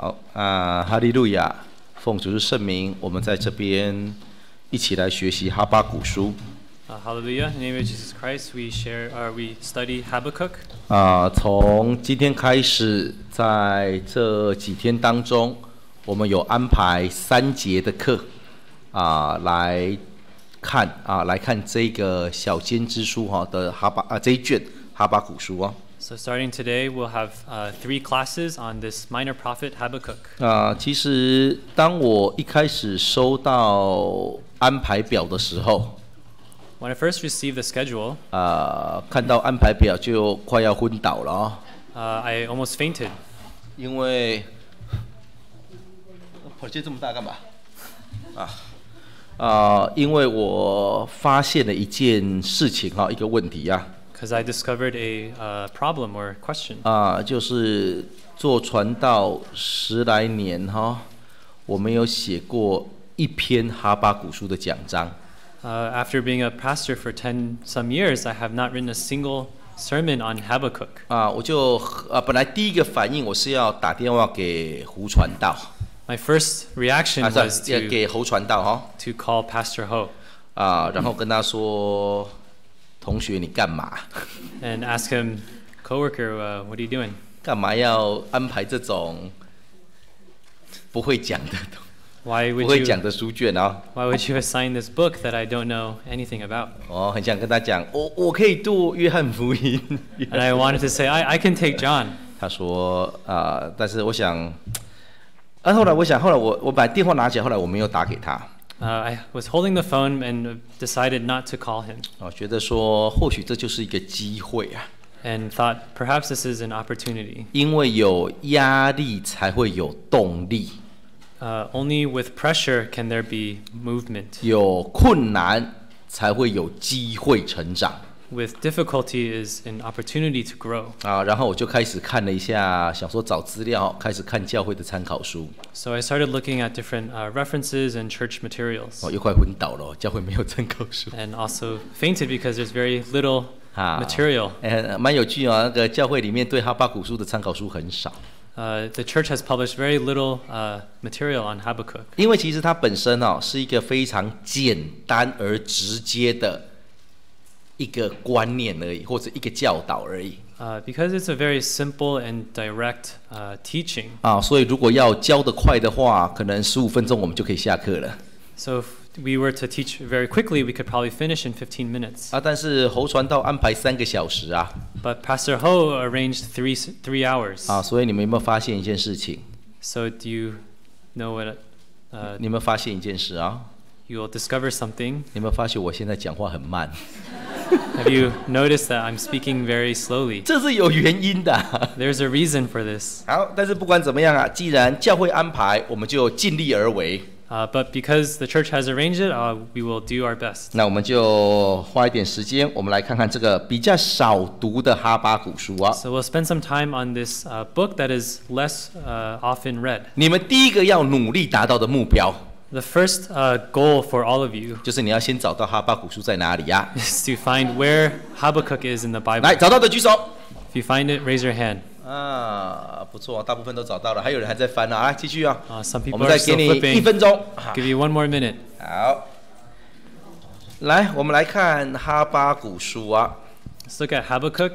好哈利路亚，奉主的圣名，我们在这边一起来学习哈巴谷书。 Hallelujah! In the name of Jesus Christ, we study Habakkuk. 从今天开始，在这几天当中，我们有安排3节的课来看这个小先知书的这一卷哈巴谷书啊。 So starting today, we'll have 3 classes on this minor prophet Habakkuk. 其实当我一开始收到安排表的时候， When I first received the schedule, 看到安排表就快要昏倒了 I almost fainted. 因为火箭这么大干嘛？因为我发现了一件事情一个问题 Because I discovered a problem or question. 就是做传道10来年我没有写过一篇哈巴谷书的讲章。 After being a pastor for 10 some years, I have not written a single sermon on Habakkuk. 我就本来第一个反应我是要打电话给胡传道。 My first reaction was 给侯传道 to call Pastor Ho. 然后跟他说，同学你干嘛？ And ask him, coworker, what are you doing? 干嘛要安排这种不会讲的东西？ Why 不会讲的书卷 Why would you assign this book that I don't know anything about? 很想跟他讲，我可以读约翰福音。 And I wanted to say, I can take John. 他说但是我想，后来我把电话拿起来，后来我没有打给他。 I was holding the phone and decided not to call him. 觉得说或许这就是一个机会 And thought perhaps this is an opportunity. 因为有压力才会有动力。 Only with pressure can there be movement. 有困难才会有机会成长。 With difficulty is an opportunity to grow. 然后我就开始看了一下，想说找资料，开始看教会的参考书。 So I started looking at different references and church materials. 又快昏倒了，教会没有参考书。 And also fainted because there's very little material. 蛮有趣那个教会里面对哈巴谷书的参考书很少。 The church has published very little material on Habakkuk. 因为其实它本身是一个非常简单而直接的一个观念而已，或者一个教导而已。 Because it's a very simple and direct teaching. 所以如果要教得快的话，可能15分钟我们就可以下课了。 So if we were to teach very quickly, we could probably finish in 15 minutes. 但是侯传道安排3个小时 But Pastor Ho arranged 3 hours. 所以你们有没有发现一件事情？ So do you know what? 你有没有发现一件事 You will discover something. 你有没有发现我现在讲话很慢？ Have you noticed that I'm speaking very slowly? 这是有原因的。 There's a reason for this. 好，但是不管怎么样既然教会安排，我们就尽力而为。 But because the church has arranged it, we will do our best. 那我们就花一点时间，我们来看看这个比较少读的哈巴谷书 So we'll spend some time on this book that is less often read. 你们第一个要努力达到的目标 The first goal for all of you 就是你要先找到哈巴谷书在哪里 is to find where Habakkuk is in the Bible. 来，找到的举手。 If you find it, raise your hand. 不错，大部分都找到了，还有人还在翻来继续 Some 我 people 们 are 再给 still 你1 flipping. 分钟。 Give you 1 more minute. 好，来，我们来看哈巴谷书 Let's look at Habakkuk.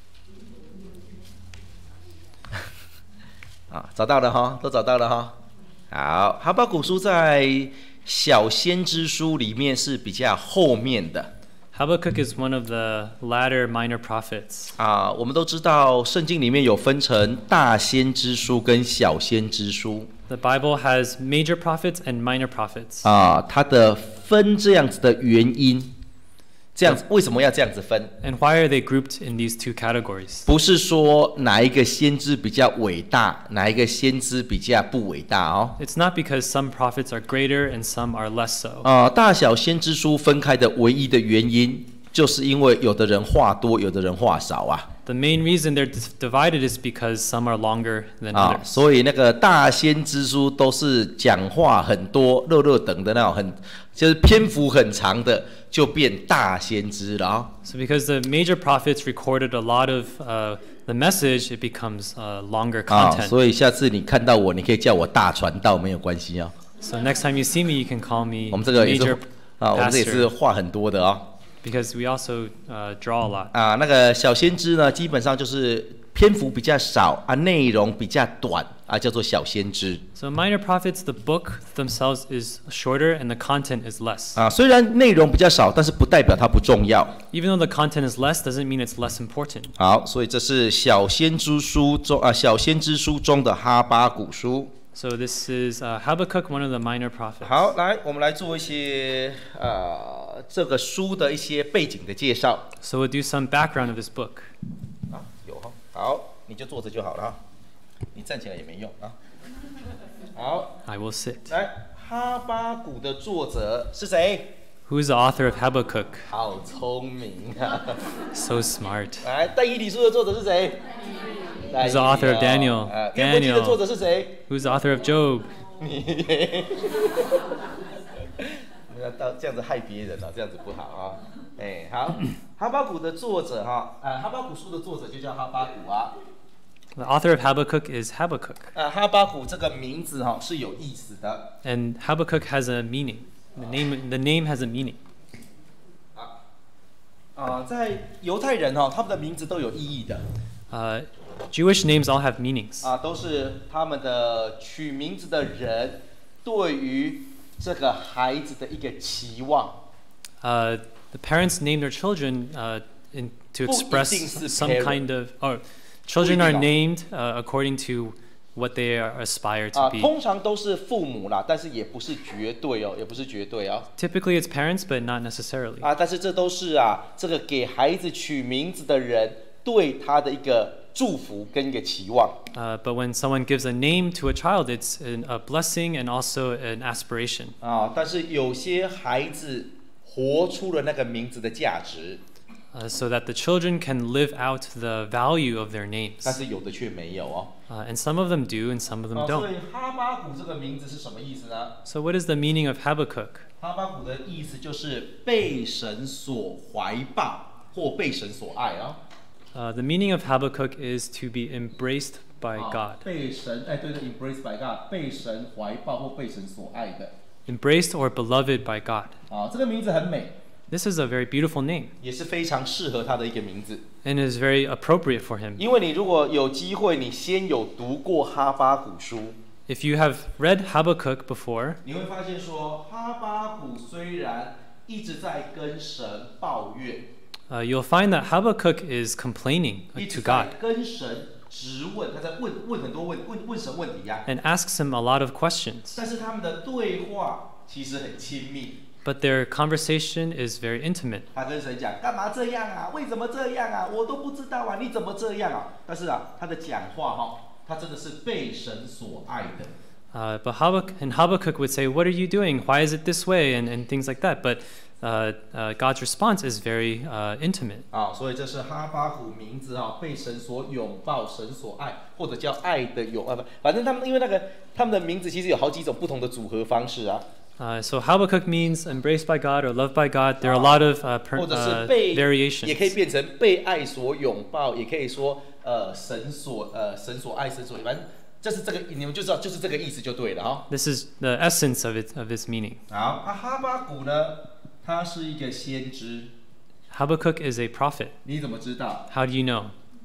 找到了都找到了好，哈巴谷书在小先知书里面是比较后面的。 Habakkuk is one of the latter minor prophets. 我们都知道圣经里面有分成大先知书跟小先知书。 The Bible has major prophets and minor prophets. 它的分这样子的原因，这样子为什么要这样子分？ And why are they grouped in these 2 categories? 不是说哪一个先知比较伟大，哪一个先知比较不伟大 It's not because some prophets are greater and some are less so. 大小先知书分开的唯一的原因，就是因为有的人话多，有的人话少 The The main reason they're divided is because some are longer than 啊， others. 所以那个大先知书都是讲话很多、热热等的那种就是篇幅很长的，就变大先知了啊。 So because the major prophets recorded a lot of the message, it becomes longer 啊， content. 所以下次你看到我，你可以叫我大传道，没有关系啊。 So next time you see me, you can call me 我们这个也 major 是啊，我们这也是 pastor 话很多的啊。 because we also draw a lot. 啊，那个小先知呢，基本上就是篇幅比较少啊，内容比较短啊，叫做小先知 So minor prophets, the book themselves is shorter and the content is less. 啊。虽然内容比较少，但是不代表它不重要。 Even though the content is less, doesn't mean it's less important. 好，所以这是小先知书中的哈巴谷书。 So this is Habakkuk, one of the minor prophets. 好，来，我们来做一些这个书的一些背景的介绍。 So we'll do some background of this book. 啊，有哈，好，你就坐着就好了哈，你站起来也没用啊。好， I will sit. 来，哈巴谷的作者是谁？ Who is the author of Habakkuk? 好聪明啊！ So smart. 来，但以理书的作者是谁？ Who's the author of Daniel? 约伯记的作 Daniel. 者是谁？ Who's the author of Job? 不要到这样子害别人了，这样子不好啊。哎，好，哈巴谷的作者哈，哈巴谷书的作者就叫哈巴谷啊。 The author of Habakkuk is Habakkuk. 哈巴谷这个名字哈是有意思的。 And Habakkuk has a meaning. The name has a meaning. 在犹太人哈，他们的名字都有意义的 Jewish names all have meanings. 啊，都是他们的取名字的人对于这个孩子的一个期望。 The parents name their children to express 不一定是 some parent. kind of. Children are 不一定哦。 named according to what they aspire to 啊， be. 通常都是父母啦，但是也不是绝对哦，也不是绝对哦。 Typically, it's parents, but not necessarily. 啊，但是这都是这个给孩子取名字的人对他的一个祝福跟一个期望。 But when someone gives a name to a child, it's a blessing and also an aspiration. 啊，但是有些孩子活出了那个名字的价值， So that the children can live out the value of their names. 但是有的却没有哦。 And some of them do, and some of them 所 don't. 以哈巴谷这个名字是什么意思呢？ So, what is the meaning of Habakkuk? 哈巴谷的意思就是被神所怀抱或被神所爱啊。 The meaning of Habakkuk is to be embraced by 啊 God. 被神对，embraced by God， 被神怀抱或被神所爱的。 Embraced or beloved by God. 这个名字很美， This is a very beautiful name, 也是非常适合他的一个名字。 and is very appropriate for him. 因为你如果有机会，你先有读过哈巴谷书， If you have read Habakkuk before, 你会发现说，哈巴谷虽然一直在跟神抱怨， you'll find that Habakkuk is complaining 一直 to 在 God 跟神质问，他在问很多问神问题呀、 and asks him a lot of questions. 但是他们的对话其实很亲密。 But their conversation is very intimate. 他跟神讲干嘛这样啊？为什么这样啊？我都不知道啊！你怎么这样啊？但是他的讲话他真的是被神所爱的。 But Habakkuk would say, "What are you doing? Why is it this way?" and things like that. But God's response is very intimate. 所以这是哈巴谷名字被神所拥抱、神所爱，或者叫爱的拥抱。反正他们因为他们的名字其实有好几种不同的组合方式啊。 So Habakkuk means embraced by God or loved by God. There are a lot of 或者是被 variations. 也可以变成被爱所拥抱，也可以说神所爱、神所反正就是这个你们就知道就是这个意思就对了哈。 This is the essence of its meaning. 好，哈巴谷呢，他是一个先知， Habakkuk is a prophet. 你怎么知道？ How do you know?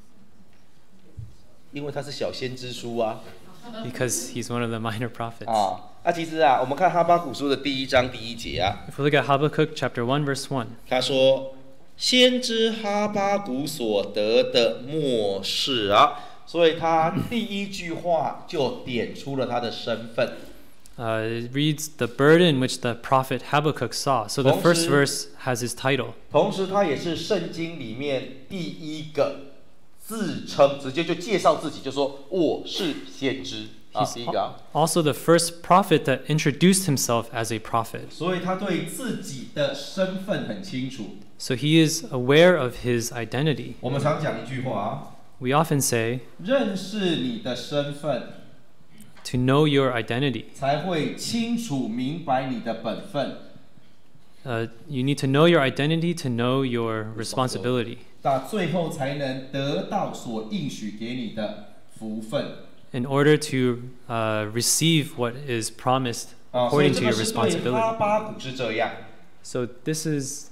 因为他是小先知书啊。 Because he's one of the minor prophets. 其实我们看哈巴谷书的第1章第1节啊， If we look at Habakkuk chapter 1 verse 1, 他说先知哈巴谷所得的末世啊，所以他第一句话就点出了他的身份。 it reads the burden which the prophet Habakkuk saw. So the first verse has his title. 同时，他也是圣经里面第一个自称，直接就介绍自己，就说我是先知第一个。 Also the first prophet that introduced himself as a prophet. 所以他对自己的身份很清楚。 So he is aware of his identity. 我们常讲一句话啊， We often say, 认识你的身份， to know your identity. 才会清楚明白你的本分。 You need to know your identity to know your responsibility. 那最后才能得到所应许给你的福分。 In order to receive what is promised 所以 according 这 to 个 your 是对哈 responsibility. 巴谷是这样， So this is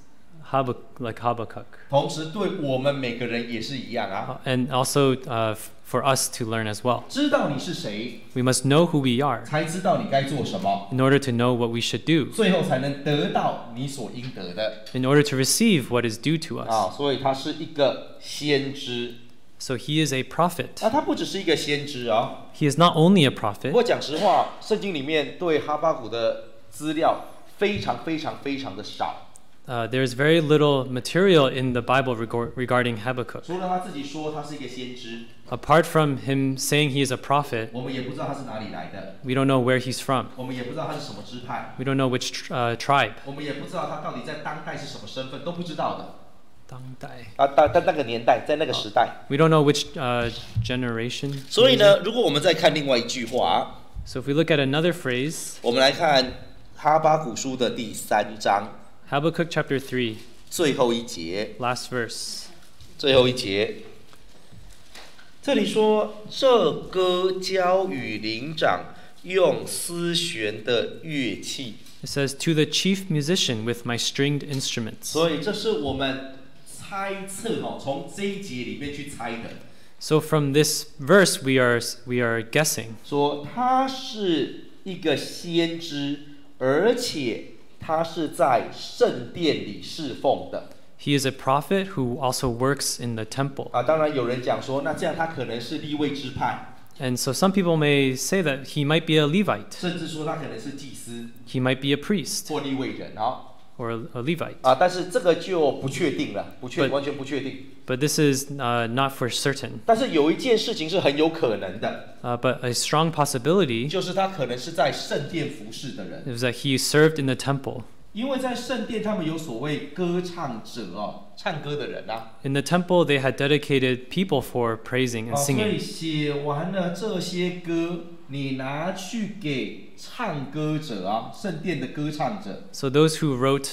like Habakkuk. 同时对我们每个人也是一样啊。 And also for us to learn as well. 知道你是谁， We must know who we are 才知道你该做什么， in order to know what we should do, 最后才能得到你所应得的。 in order to receive what is due to us. 所以他是一个先知。 So he is a prophet. 他不只是一个先知啊。 He is not only a 不 prophet, 过讲实话，圣经里面对哈巴谷的资料非常的少。 there's very little material in the Bible regarding Habakkuk. 除了他自己说他是一个先知， Apart from him saying he is a prophet, 我们也不知道他是哪里来的， we don't know where he's from. 我们也不知道他是什么支派， We don't know which tribe. 我们也不知道他到底在当代是什么身份，都不知道的。 当代。 但那个年代，在那个时代。 We don't know which generation. 所以呢，如果我们再看另外一句话， So if we look at another phrase, 我们来看哈巴谷书的第3章 Habakkuk chapter 3, 最后一节。 last verse. 最后一节，这里说：“这歌交与灵长，用丝弦的乐器。” It says, "To the chief musician with my stringed instruments." 所以这是我们猜测从这一节里面去猜的， So from this verse, we are guessing 说他是一个先知，而且他是在圣殿里侍奉的。 he is a prophet who also works in the temple. 当然有人讲说，那这样他可能是利未支派， And so some people may say that he might be a Levite, 甚至说他可能是祭司 he might be a priest 或利未人 or a Levite. 但是这个就不确定了，完全不确定。 But this is not for certain. 但是有一件事情是很有可能的， But a strong possibility 就是他可能是在圣殿服侍的人， is that he served in the temple. 因为在圣殿他们有所谓歌唱者唱歌的人 In the temple, they had dedicated people for praising and 所以 singing. 写完了这些歌，你拿去给唱歌者圣殿的歌唱者。 So those who wrote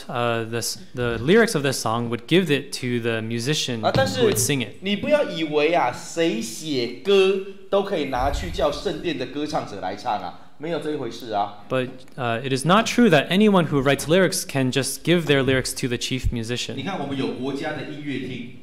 the lyrics of the song would give it to the musician 但 who 是 would sing it. 你不要以为谁写歌都可以拿去叫圣殿的歌唱者来唱没有这一回事 But it is not true that anyone who writes lyrics can just give their lyrics to the chief 你 musician. 看，我们有国家的音乐厅，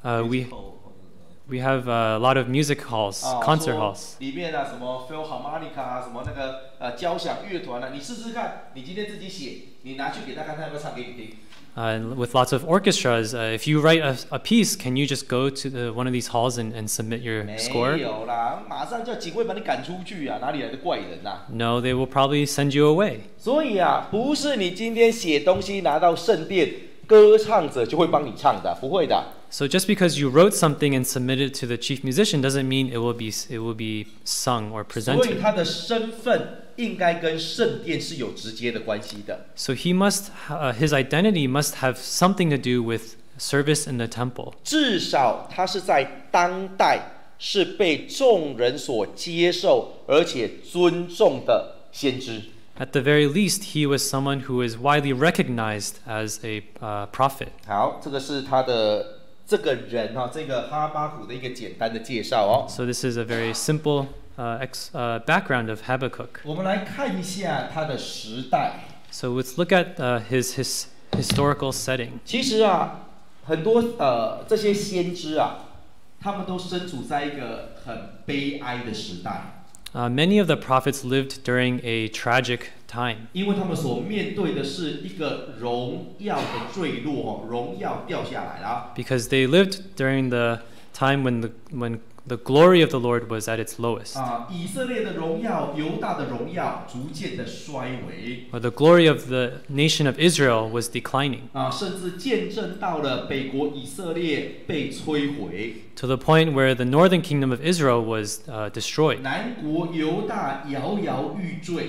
We have a lot of music halls, concert 说 halls. 里面什么 Philharmonica 什么那个交响乐团你试试看，你今天自己写，你拿去给他看，他要不要唱给你听？ And with lots of orchestras, if you write a piece, can you just go to one of these halls and submit your 没 score? 有啦，马上叫警卫把你赶出去哪里来的怪人 No, they will probably send you away. 所以不是你今天写东西拿到圣殿，歌唱者就会帮你唱的，不会的。 So just because you wrote something and submitted it to the chief musician doesn't mean it will be sung or 所以 presented. 他的身份应该跟圣殿是有直接的关系的。 So his identity must have something to do with service in the temple. 至少他是在当代是被众人所接受而且尊重的先知。 At the very least, he was someone who is widely recognized as a prophet. 好，这个是他的这个人这个哈巴谷的一个简单的介绍 So this is a very simple background of Habakkuk. 我们来看一下他的时代。 So let's look at his historical setting. 其实很多这些先知他们都身处在一个很悲哀的时代。 Many of the prophets lived during a tragic time 因为他们所面对的是一个荣耀的坠落，荣耀掉下来了。 because they lived during the time when the glory of the Lord was at its lowest. 以色列的荣耀、犹大的荣耀逐渐的衰微， Or the glory of the nation of Israel was declining 甚至见证到了北国以色列被摧毁， to the point where the northern kingdom of Israel was destroyed. 南国犹大摇摇欲坠。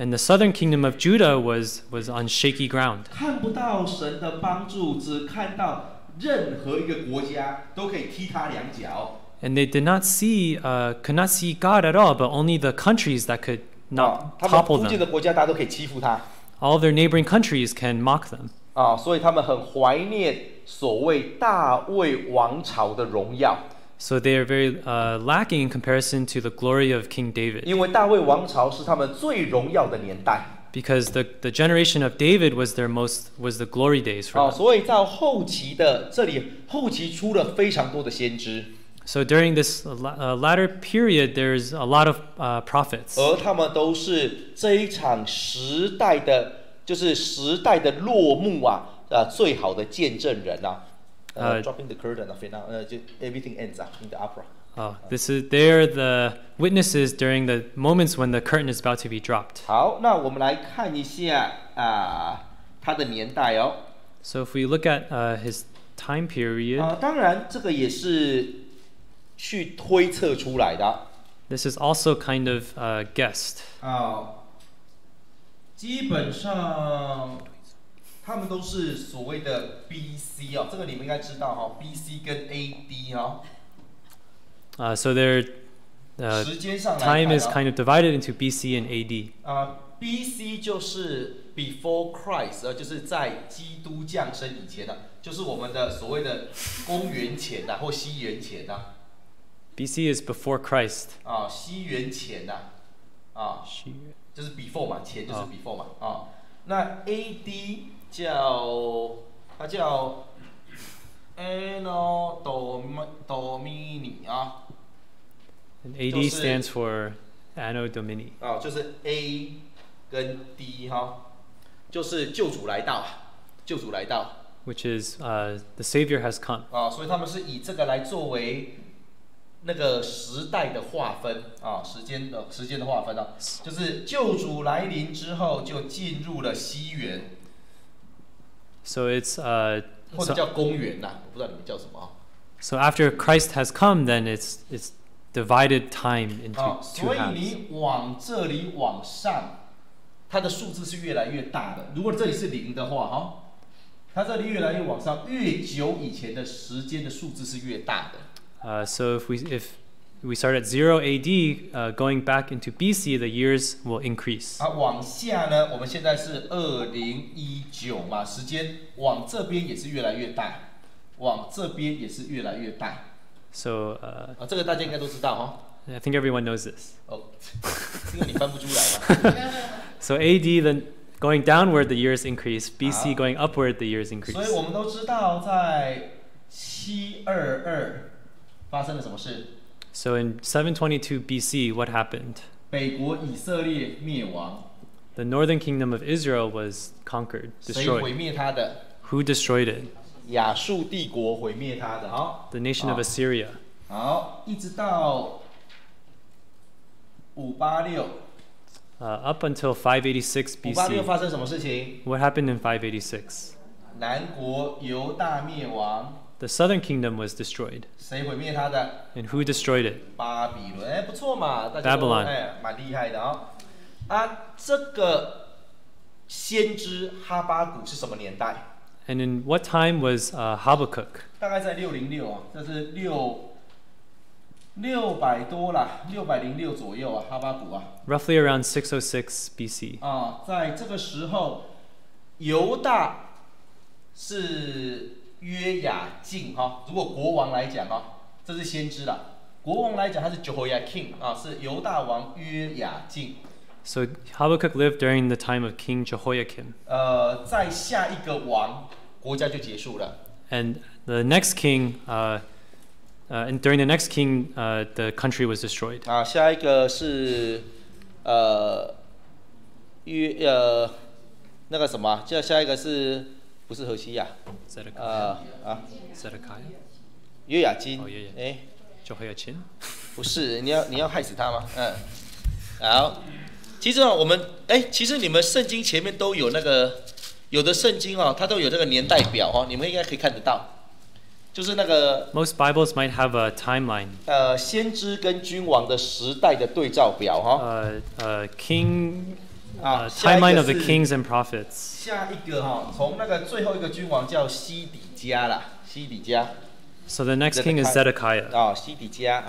And the southern kingdom of Judah was on shaky ground. 看不到神的帮助，只看到任何一个国家都可以踢他两脚。 And they could not see God at all, but only the countries that could not 他们 topple 附近 them. 的国家大家都可以欺负他。 All of their neighboring countries can mock them. 所以他们很怀念所谓大卫王朝的荣耀， So they are very lacking in comparison to the glory of King David. 因为大卫王朝是他们最荣耀的年代。 Because the generation of David was the glory days for them. 所以在后期的这里，后期出了非常多的先知， So during this latter period, there's a lot of prophets. 而他们都是这一场时代的，就是时代的落幕最好的见证人dropping the curtain就 everything ends in the opera. They're the witnesses during the moments when the curtain is about to be dropped. 好，那我们来看一下他的年代哦。 So if we look at his time period, 当然这个也是去推测出来的。 this is also kind of guessed. 基本上他们都是所谓的 BC 这个你们应该知道BC 跟 AD So their 时间上来 time 看 is kind of divided into BC and AD. BC 就是 before Christ 就是在基督降生以前就是我们的所谓的公元前或西元前 BC is before Christ. 西元前就是 before 嘛，前就是 before 嘛那 AD 它叫 Anno Domini And AD stands for Anno Domini. 就是 A 跟 D 就是救主来到，救主来到。 Which is the Savior has come. 所以他们是以这个来作为那个时代的划分时间的划分就是救主来临之后就进入了西元。 So it's 或者叫公元我不知道你们叫什么 So after Christ has come, then it's divided time into two 所以 halves. 你往这里往上，它的数字是越来越大的。如果这里是0的话它这里越来越往上，越久以前的时间的数字是越大的。 So if we start at 0 AD, going back into BC, the years will increase. 往下呢，我们现在是2019嘛，时间往这边也是越来越大，往这边也是越来越大。 So 这个大家应该都知道 I think everyone knows this. 因为你翻不出来嘛。 So AD, then going downward, the years increase. BC going upward, the years increase. 所以我们都知道，在722发生了什么事？ So in 722 BC, what happened? 北国以色列灭亡。 The northern kingdom of Israel was conquered, 谁毁 destroyed. 灭他的？ Who destroyed it? 亚述帝国毁灭他的。 The nation of Assyria. 好，一直到586。 Up until 586 586 BC, 发生什么事情？ what happened in 586? 南国犹大灭亡。 The southern kingdom was destroyed. 谁毁灭他的？ And who destroyed it? 巴比伦。不错嘛，大家都 Babylon 蛮厉害的这个先知哈巴谷是什么年代？ And in what time was Habakkuk? 大概在606这是600多啦，606左右哈巴谷 Roughly around 606 BC. 在这个时候，犹大是约雅敬如果国王来讲这是先知啦。国王来讲他是 Jehoiakim 是犹大王约雅敬。 So Habakkuk lived during the time of King Jehoiakim. 在下一个王，国家就结束了。 And the next king, and during the next king, the country was destroyed. 下一个是那个什么，下一个是不是何西亚 Zedekiah. 约雅金。 Jehoiachin. 不是，你要害死他吗？好，其实其实你们圣经前面都有那个，有的圣经它都有这个年代表你们应该可以看得到，就是那个 Most Bibles might have a timeline. 先知跟君王的时代的对照表 King timeline of the kings and prophets. 下一个从那个最后一个君王叫西底家啦，西底家。 So the next king is Zedekiah. 西底家，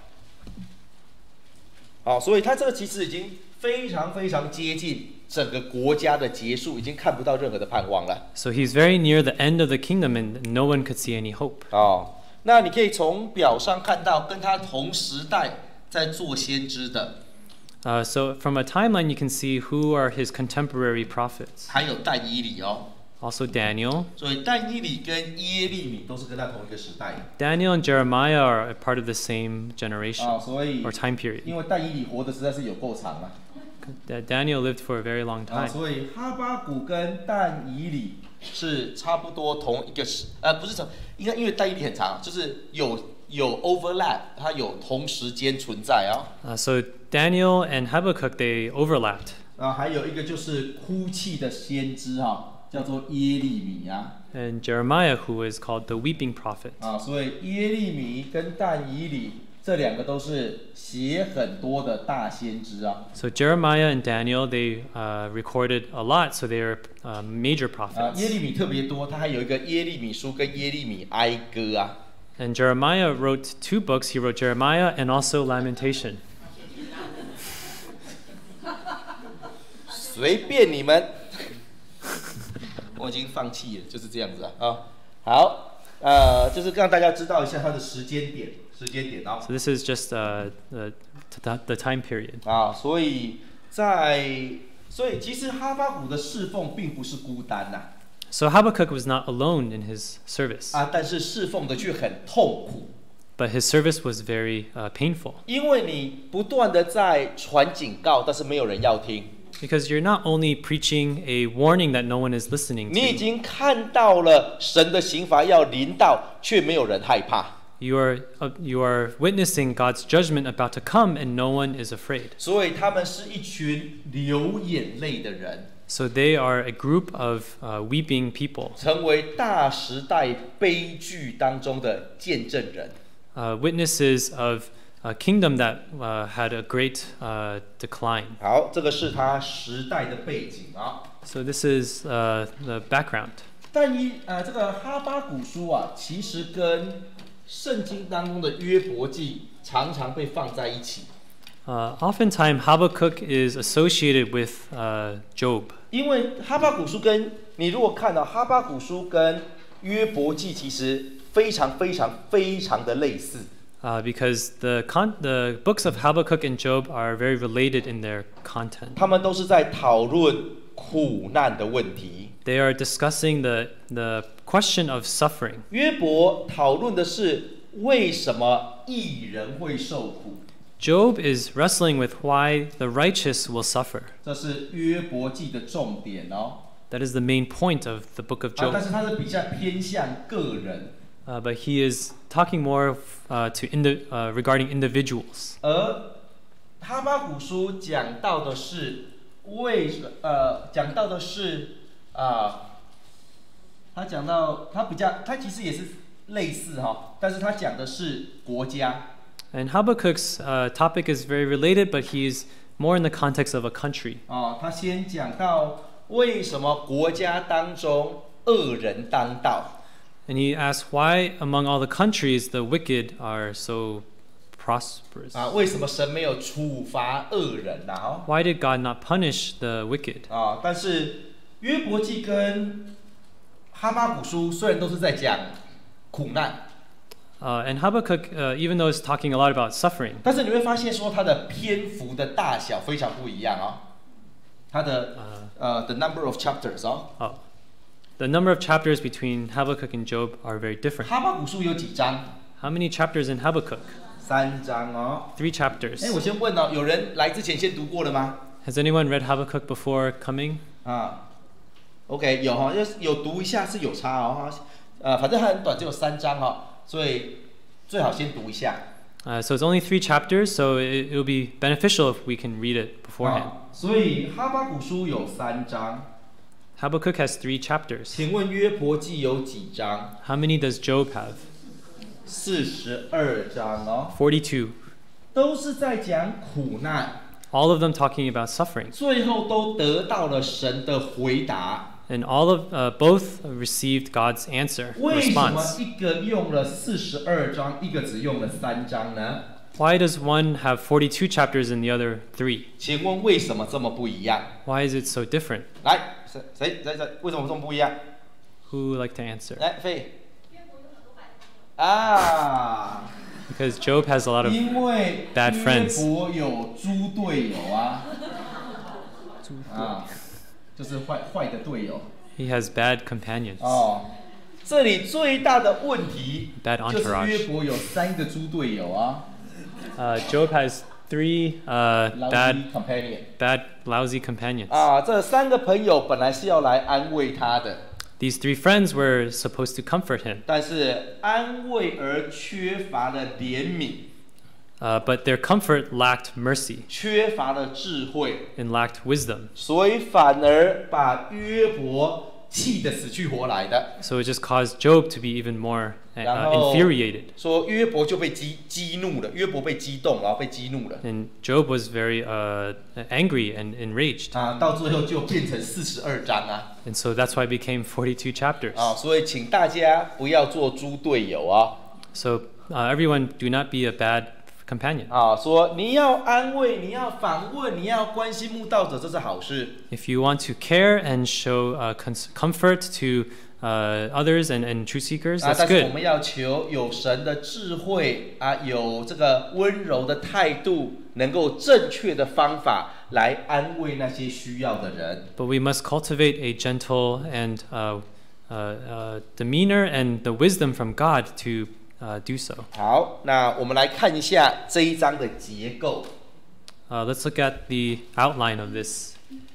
好，所以他这个其实已经非常非常接近整个国家的结束，已经看不到任何的盼望了。 So he's very near the end of the kingdom, and no one could see any hope. 那你可以从表上看到，跟他同时代在做先知的。 So from a timeline, you can see who are his contemporary prophets. 还有但以理 Also Daniel. 所以但以理跟耶利米都是跟他同一个时代。 Daniel and Jeremiah are a part of the same generation 所以 or time period. 因为但以理活的实在是有够长了。 Daniel lived for a very long time. 所以哈巴谷跟但以理是差不多同一个时，不是应该因为但以理很长，就是有 overlap， 它有同时间存在 So Daniel and Habakkuk, they overlapped. 还有一个就是哭泣的先知叫做耶利米 And Jeremiah, who is called the weeping prophet. 所以耶利米跟但以理这两个都是写很多的大先知 So Jeremiah and Daniel, they recorded a lot, so they are major prophets. 耶利米特别多，他还有一个耶利米书跟耶利米哀歌 And Jeremiah wrote 2 books. He wrote Jeremiah and also Lamentation. 随便你们，我已经放弃了，就是这样子好，就是让大家知道一下它的时间点 So this is just the time period. 所以其实哈巴谷的侍奉并不是孤单 So Habakkuk was not alone in his service. 但是侍奉的却很痛苦。 But his service was very painful. 因为你不断的在传警告，但是没有人要听。 Because you're not only preaching a warning that no one is listening to. 你已经看到了神的刑罚要临到，却没有人害怕。 You are witnessing God's judgment about to come, and no one is afraid. 所以他们是一群流眼泪的人。 So they are a group of weeping people. 成为大时代悲剧当中的见证人。 Witnesses of a kingdom that had a great decline. 好，这个是他时代的背景 So this is the background. 但这个哈巴谷书其实跟圣经当中的约伯记常常被放在一起。 Oftentimes Habakkuk is associated with Job. 因为哈巴谷书跟你如果看到哈巴谷书跟约伯记其实非常非常非常的类似。 Because the books of Habakkuk and Job are very related in their content. 他们都是在讨论苦难的问题。 They are discussing the question of suffering. 约伯讨论的是为什么义人会受苦。 Job is wrestling with why the righteous will suffer. 这是约伯记的重点 That is the main point of the book of Job. 但是他是比较偏向个人。 But he is talking more regarding individuals. 而哈巴谷书讲到的是他其实也是类似但是他讲的是国家。 And Habakkuk's topic is very related, but he's more in the context of a country. 他先讲到为什么国家当中恶人当道。 And he asks why among all the countries the wicked are so prosperous. 为什么神没有处罚恶人 Why did God not punish the wicked? 但是约伯记跟哈巴谷书虽然都是在讲苦难。 And Habakkuk, even though it's talking a lot about suffering, 但是你会发现说它的篇幅的大小非常不一样它的the number of chapters the number of chapters between Habakkuk and Job are very different. 哈巴谷书有几章？ How many chapters in Habakkuk? 3章 3 chapters. 我先问有人来之前先读过了吗？ Has anyone read Habakkuk before coming? OK 有读一下是有差反正它很短，只有3章所以最好先读一下。 So it's only 3 chapters, so it will be beneficial if we can read it beforehand. 所以哈巴谷书有3章。 Habakkuk has 3 chapters. 请问约伯记有几章？ How many does Job have? 42章 42. 都是在讲苦难。 all of them talking about suffering. 最后都得到了神的回答。 And both received God's answer, 为什么 response. 一个用了42章，一个只用了3章呢？ Why does one have 42 chapters and the other 3? 请问为什么这么不一样？ Why is it so different? 来，谁？为什么这么不一样？ Who would like to answer? 来，费。啊， Because Job has a lot of 因为 bad 约 friends. 伯有猪队友啊，啊，就是坏的队友。 He has bad companions. 哦，这里最大的问题 Bad 就是 entourage. 约伯有3个猪队友啊 Job has 3 ，lousy companion。 bad, lousy companions. 啊，这3个朋友本来是要来安慰他的， These 3 friends were supposed to comfort him, 但是安慰而缺乏了怜悯， but their comfort lacked mercy 缺乏了智慧， and lacked wisdom. 所以反而把约伯气得死去活来的。 So it just caused Job to be even more 然后 infuriated. 说约伯就被激怒了，约伯被激动，然后被激怒了。 And Job was very angry and enraged. 啊，到最后就变成42章啊！ And so that's why it became 42 chapters. 啊，所以请大家不要做猪队友啊！ So everyone, do not be a bad companion. 啊，说你要安慰，你要访问，你要关心慕道者，这是好事。 If you want to care and show comfort to others and truth seekers, 啊， that's 但是我 good. 们要求有神的智慧啊，有这个温柔的态度，能够正确的方法来安慰那些需要的人。 But we must cultivate a gentle and demeanor and the wisdom from God to do so. 好，那我们来看一下这一章的结构。 Let's look at the outline of this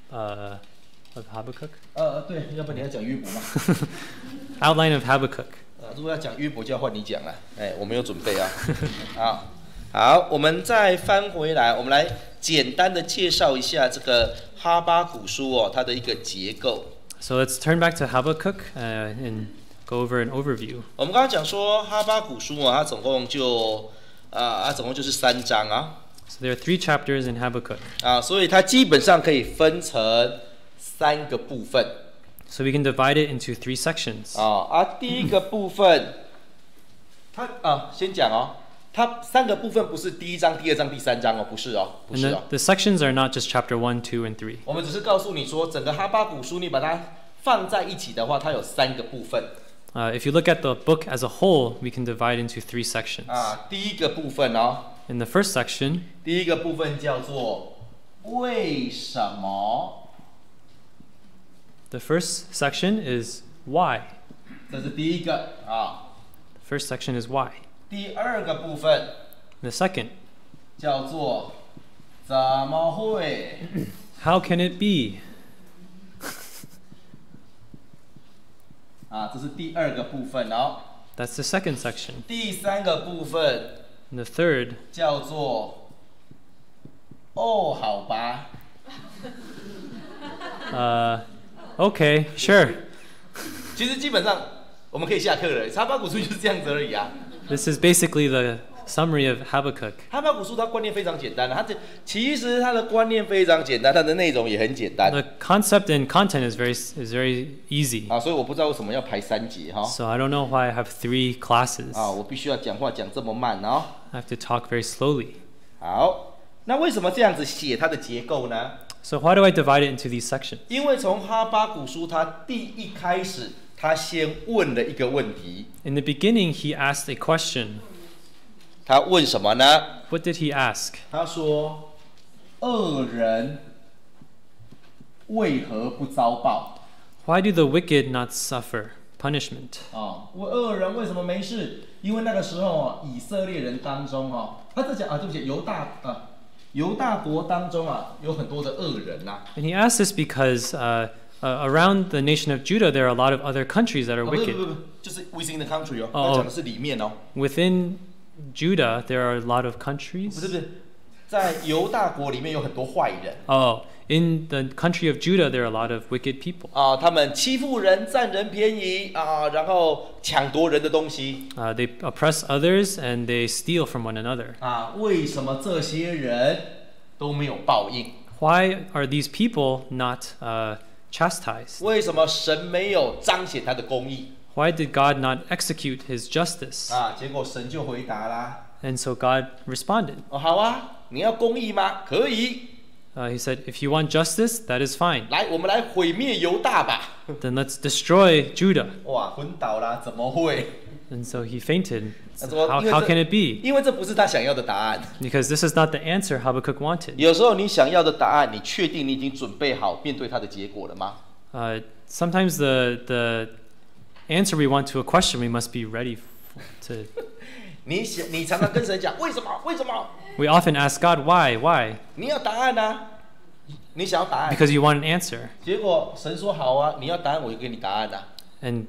of Habakkuk. 对，要不然你要讲约伯嘛？ Outline of Habakkuk. 如果要讲约伯，就要换你讲了。哎，我没有准备啊。好，我们再翻回来，我们来简单的介绍一下这个哈巴谷书哦，它的一个结构。 So let's turn back to Habakkuk and go over an overview. 我们刚刚讲说哈巴谷书啊，它总共就是3章啊。 So there are 3 chapters in Habakkuk. 啊，所以它基本上可以分成3个部分。 So we can divide it into 3 sections. 第一个部分，先讲哦，它3个部分不是第1章、第2章、第3章哦，不是哦，不 And 是哦。 the sections are not just chapter 1, 2, and 3. 我们只是告诉你说，整个哈巴谷书你把它放在一起的话，它有3个部分。 If you look at the book as a whole, we can divide into 3 sections. 第一个部分哦， In the first section, 第一个部分叫做为什么？ the first section is why. 这是第一个啊。 The first section is why. 第二个部分 The second, 叫做怎么会？ how can it be? 这是第2个部分哦。 That's the second section. 第3个部分 And the third, 叫做好吧。 okay, sure. 其实基本上我们可以下课了，哈巴谷书就是这样子而已啊。 This is basically the summary of Habakkuk. 哈巴谷书它观念非常简单，其实它的观念非常简单，它的内容也很简单。 The concept and content is very easy. 所以我不知道为什么要排3节哈。 So I don't know why I have 3 classes. 我必须要讲话讲这么慢哦。 I have to talk very slowly. 好，那为什么这样子写它的结构呢？ So why do I divide it into these sections? 因为从哈巴谷书它第一开始，他先问了一个问题。 In the beginning, he asked a question. 他问什么呢？ What did he ask? 他说：“恶人为何不遭报？” Why do the wicked not suffer punishment? 恶人为什么没事？因为那个时候以色列人当中他在讲对不起，犹大国当中有很多的恶人呐。 And he asked this because around the nation of Judah, there are a lot of other countries that are 不 wicked. 就是 within the country 哦他讲的是里面 Within Judah, there are a lot of 不 countries. 是，在犹大国里面有很多坏人。 In the country of Judah, there are a lot of wicked people. 他们欺负人，占人便宜然后抢夺人的东西。 They oppress others and they steal from one another. 为什么这些人都没有报应？ Why are these people not chastised? 为什么神没有彰显他的公义？ Why did God not execute his justice? 结果神就回答啦， And so God responded. 好啊，你要公义吗？可以， He said, if you want justice, that is fine. 来，我们来毁灭犹大吧。 Then let's destroy Judah. 哇，昏倒啦，怎么会？ And so he fainted. 他说 How can it be? 因为这不是他想要的答案。 Because this is not the answer Habakkuk wanted. 有时候你想要的答案，你确定你已经准备好面对它的结果了吗？ Sometimes the answer we want to a question, we must be ready to. 你常常跟神讲为什么？为什么？ We often ask God, why? Why? 你要答案啊，你想要答案。 Because you want an answer. 结果神说好啊，你要答案我就给你答案啊。 And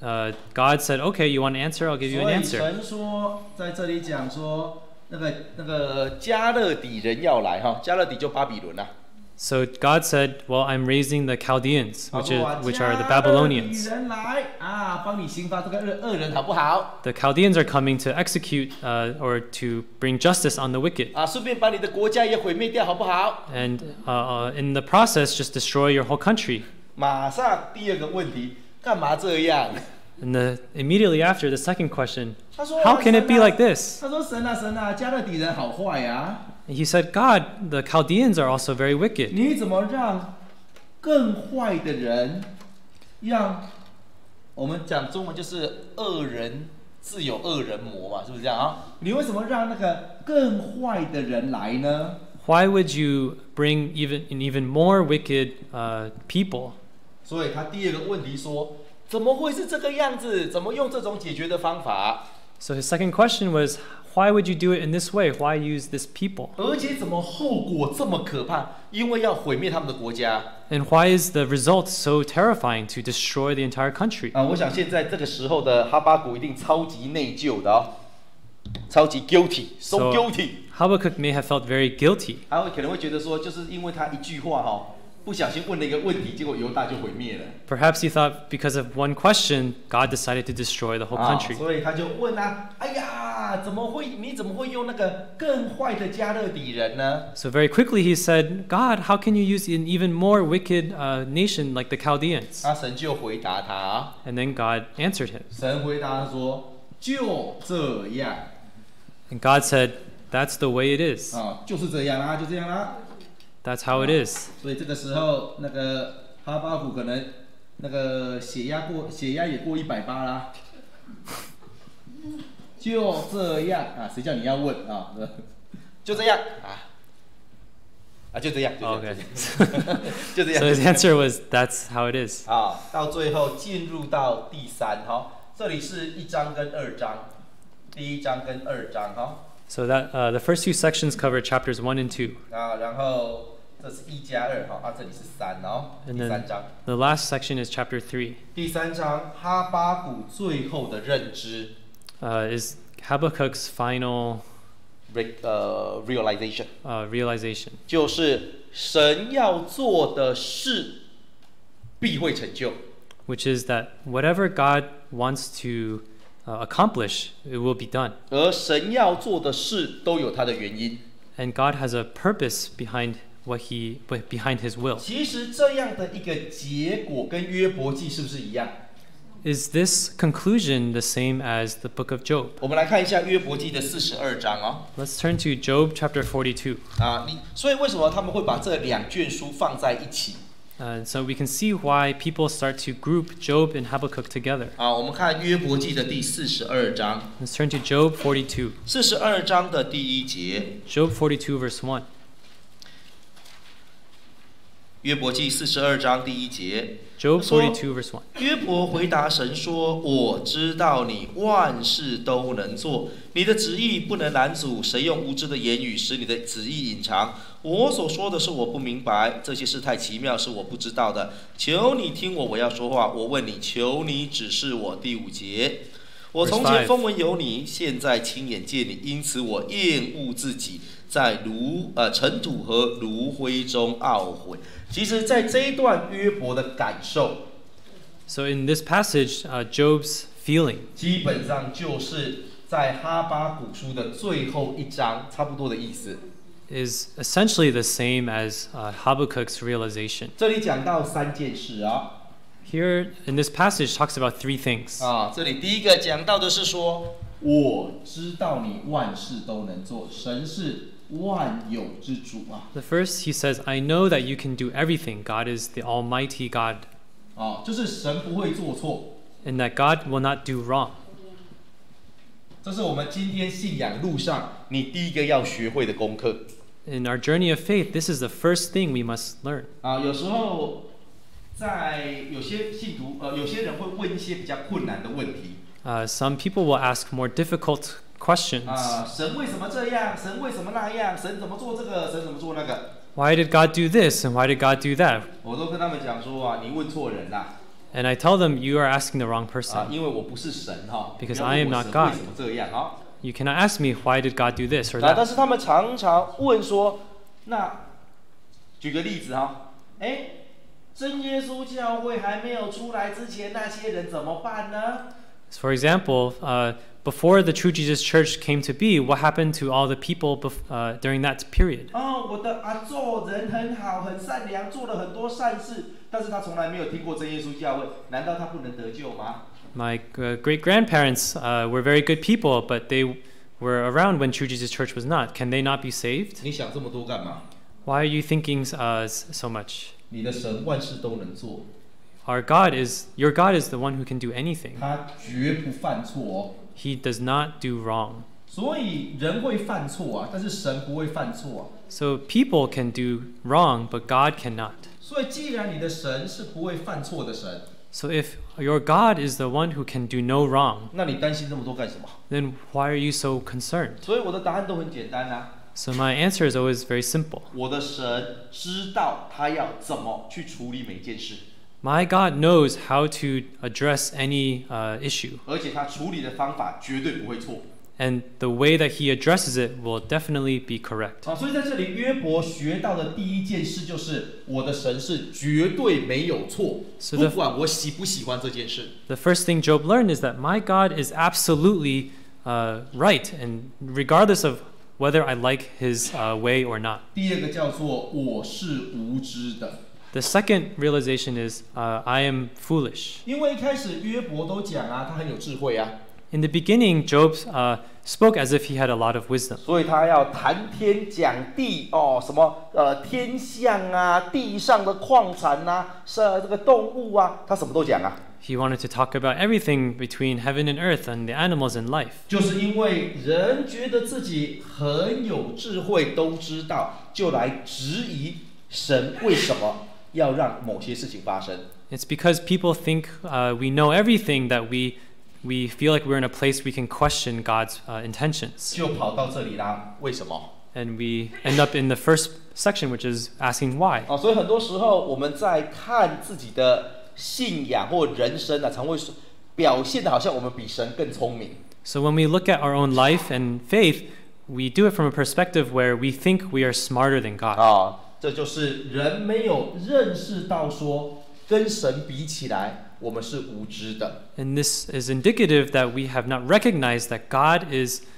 God said, okay, you want an answer? I'll give you an 所以 answer. 神说在这里讲说，那个加勒底人要来哈，加勒底就巴比伦啊。 So God said, well, I'm raising the Chaldeans, 他 which 说 are the 加勒底 Babylonians. 人来啊，帮你刑罚这个恶人好不好？ The Chaldeans are coming to execute or to bring justice on the wicked. 顺便把你的国家也毁灭掉好不好？ And in the process, just destroy your whole country. 马上第二个问题，干嘛这样？ And immediately after, the second question, 他说 how can it be 神啊 like this? 他说神啊，加勒底人好坏呀、 And he said, God, the Chaldeans are also very wicked. 你怎么让更坏的人，让我们讲中文就是恶人自有恶人磨嘛，是不是这样啊？你为什么让那个更坏的人来呢？ Why would you bring even more wicked people? 所以他第二个问题说，怎么会是这个样子？怎么用这种解决的方法？ So his second question was, why would you do it in this way? Why use this people? 而且怎么后果这么可怕？因为要毁灭他们的国家。 And why is the result so terrifying to destroy the entire country? 我想现在这个时候的哈巴谷一定超级内疚的哦，超级 guilty，so guilty。 Habakkuk may have felt very guilty. 他可能会觉得说，就是因为他一句话不小心问了一个问题，结果犹大就毁灭了。 Perhaps he thought because of one question, God decided to destroy the whole country. 所以他就问啊，哎呀，你怎么会用那个更坏的加勒底人呢？ So very quickly he said, God, how can you use an even more wicked nation like the Chaldeans? 神就回答他， And then God answered him. 神回答说，就这样。 And God said, that's the way it is. 就是这样啦，就这样啦。 That's how it is. 所以这个时候，那个哈巴谷可能那个血压也过180啦。就这样谁叫你要问啊？就这样就这样。 Okay. 就这样。 So his answer was, that's how it is. 到最后进入到第3这里是1章跟2章，第1章跟2章 So that the first two sections cover chapters 1 and 2. 然后这是1加2这里是3第3章。 The last section is chapter 3. 第3章哈巴谷最后的认知。 Is Habakkuk's final realization， realization. 就是神要做的事必会成就。 Which is that whatever God wants to accomplish, it will be done. 而神要做的事都有它的原因。 And God has a purpose behind behind His will. 其实这样的一个结果跟约伯记是不是一样？ Is this conclusion the same as the book of Job? 我们来看一下约伯记的42章 Let's turn to Job chapter 42. 所以为什么他们会把这2卷书放在一起？ So we can see why people start to group Job and Habakkuk together. 我们看约伯记的第42章。 Let's turn to Job 42. 42章的第1节。 Job 42 verse 1. 约伯记42章第1节。 Job 42 verse 1. 约伯回答神说：“我知道你万事都能做，你的旨意不能拦阻。谁用无知的言语使你的旨意隐藏？我所说的是我不明白，这些事太奇妙，是我不知道的。求你听我要说话。我问你，求你指示我。”第5节。我从前风闻有你，现在亲眼见你，因此我厌恶自己，在尘土和炉灰中懊悔。其实，在这一段约伯的感受， So in this passage, Job's feeling 基本上就是在哈巴谷书的最后1章差不多的意思。 is essentially the same as Habakkuk's realization. 这里讲到3件事啊。 Here in this passage talks about 3 things. 这里第一个讲到的是说，我知道你万事都能做，神是万有之主啊。 The first, he says, I know that you can do everything. God is the Almighty God, 就是神不会做错。 and that God will not do wrong. 这是我们今天信仰路上你第一个要学会的功课。 In our journey of faith, this is the first thing we must learn. 有时候在有些信徒，有些人会问一些比较困难的问题。 Some people will ask more difficult questions. 神为什么这样？神为什么那样？神怎么做这个？神怎么做那个？ Why did God do this and why did God do that? 我都跟他们讲说你问错人啦。 And I tell them, you are asking the wrong person. 因为我不是神哈。 Because 不要 I 问 am 我 not 神 God. 为什么这样啊？ You cannot ask me, why did God do this or 但 that? 是他们常常问说，那举个例子哈，真耶稣教会还没有出来之前，那些人怎么办呢？ For example, before the True Jesus Church came to be, what happened to all the people during that period? 我的阿祖人很好，很善良，做了很多善事，但是他从来没有听过真耶稣教会，难道他不能得救吗？ My great-grandparents were very good people, but they were around when True Jesus Church was not. Can they not be saved? 你想这么多干嘛？ Why are you thinking so much? 你的神万事都能做， Your God is the one who can do anything. 他绝不犯错哦。 He does not do wrong. 所以人会犯错啊，但是神不会犯错啊。 So people can do wrong, but God cannot. 所以既然你的神是不会犯错的神， So if your God is the one who can do no wrong, 那你担心这么多干什么？ then why are you so concerned? 所以我的答案都很简单啊。 So my answer is always very simple. 我的神知道他要怎么去处理每件事， My God knows how to address any issue, 而且他处理的方法绝对不会错。 and the way that He addresses it will definitely be correct. 所以在这里约伯学到的第一件事就是我的神是绝对没有错， So 不管我喜不喜欢这件事。 The first thing Job learned is that my God is absolutely right, and regardless of whether I like His way or not. 第二个叫做我是无知的， The second realization is I am foolish. 因为一开始约伯都讲他很有智慧啊， In the beginning, Job spoke as if he had a lot of wisdom. 所以他要谈天讲地什么天象啊，地上的矿产啊，这个动物啊，他什么都讲啊。 He wanted to talk about everything between heaven and earth and the animals and life. 就是因为人觉得自己很有智慧，都知道，就来质疑神为什么要让某些事情发生。 It's because people think we know everything that we feel like we're in a place we can question God's intentions. 就跑到这里啦，为什么？ And we end up in the first section, which is asking why. 所以很多时候我们在看自己的信仰或人生常会表现的好像我们比神更聪明。 So when we look at our own life and faith, we do it from a perspective where we think we are smarter than God. 这就是人没有认识到说跟神比起来，我们是无知的。 And this is indicative that we have not recognized that God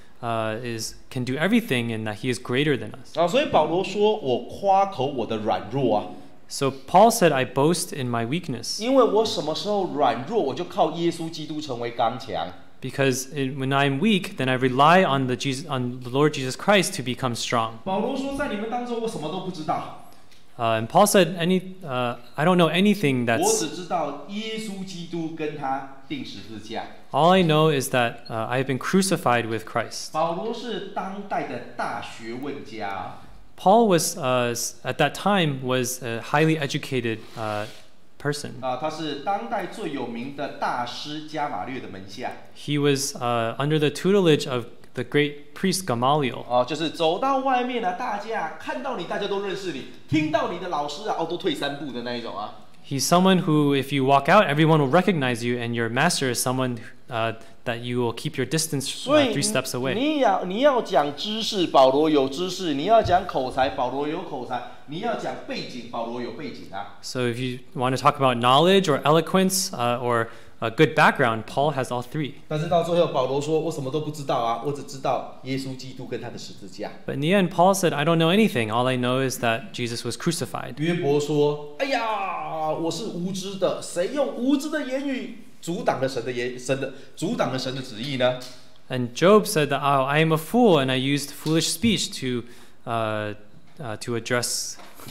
can do everything and that He is greater than us. 所以保罗说：“我夸口我的软弱啊。” So Paul said, I boast in my weakness. 因为我什么时候软弱，我就靠耶稣基督成为刚强。 Because when I'm weak, then I rely on the Lord Jesus Christ to become strong. 保罗说，在你们当中，我什么都不知道。 And Paul said, I don't know anything 我 that's... 只知道耶稣基督跟他钉十字架。 All I know is that I have been crucified with Christ. 保罗是当代的大学问家。 Paul was, at that time, was a highly educated person. 他是当代最有名的大师加马略的门下。 He was under the tutelage of the great priest Gamaliel. 就是走到外面大家看到你，大家都认识你；听到你的老师都退3步的那一种啊。 He's someone who, if you walk out, everyone will recognize you, and your master is someone that you will keep your distance 3 steps 所以 away. 你要讲知識，保羅有知識；你要講口才，保羅有口才；你要講背景，保羅有背景啊。 So if you want to talk about knowledge or eloquence or a good background, Paul has all three. 但是到最后，保罗说：“我什么都不知道啊，我只知道耶稣基督跟他的十字架。” But in the end, Paul said, I don't know anything. All I know is that Jesus was crucified. 约伯说：“哎呀，我是无知的，谁用无知的言语阻挡了神的旨意呢？” And Job said that, oh, I am a fool, and I used foolish speech to address.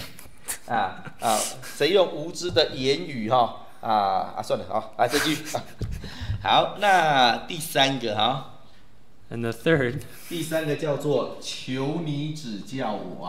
谁用无知的言语算了，好，来这句。好，那第三个哈。 And the third. 第三个叫做求你指教我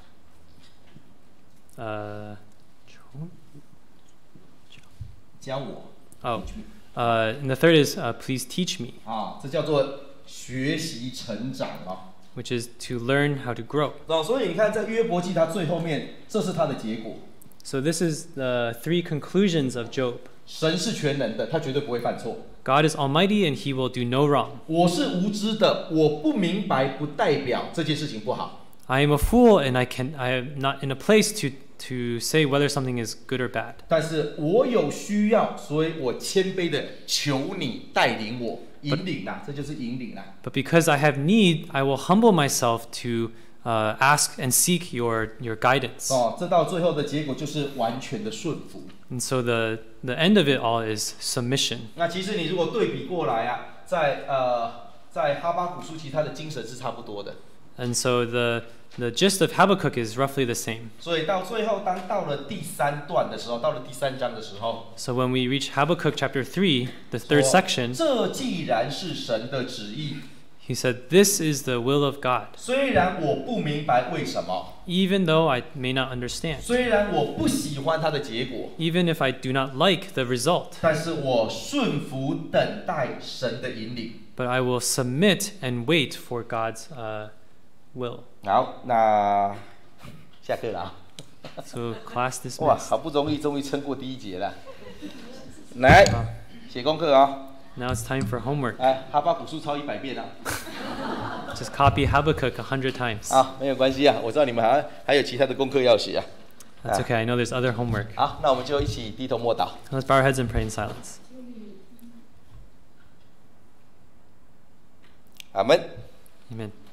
教我。 Oh. And the third is please teach me. 这叫做学习成长 which is to learn how to grow. 所以你看，在约伯记他最后面，这是他的结果。 So this is the three conclusions of Job. 神是全能的，他绝对不会犯错。 God is almighty and he will do no wrong. 我是无知的，我不明白，不代表这件事情不好。 I am a fool and I am not in a place to say whether something is good or bad. 但是我有需要，所以我谦卑的求你带领我，引领啦，这就是引领啦。 But because I have need, I will humble myself to ask and seek your guidance. 这到最后的结果就是完全的顺服。 And so the end of it all is submission. 那其实你如果对比过来在哈巴谷书其实他的精神是差不多的。 And so the gist of Habakkuk is roughly the same. 所以到最后，当到了第三段的时候，到了第三章的时候 So when we reach Habakkuk chapter 3, the third section, 这既然是神的旨意 he said, this is the will of God. 虽然我不明白为什么 Even though I may not understand, 虽然我不喜欢它的结果 even if I do not like the result, 但是我顺服等待神的引领 but I will submit and wait for God's will. 好，那下课了 So class 哇， dismissed. 好不容易终于撑过第一节了来写功课 Now it's time for homework. 哈巴谷书抄100遍 Just copy Habakkuk 100 times. 没有关系我知道你们还有其他的功课要写 That's okay. I know there's other homework. 好，那我们就一起低头默祷 Let's bow our heads and pray in silence. 阿们 Amen.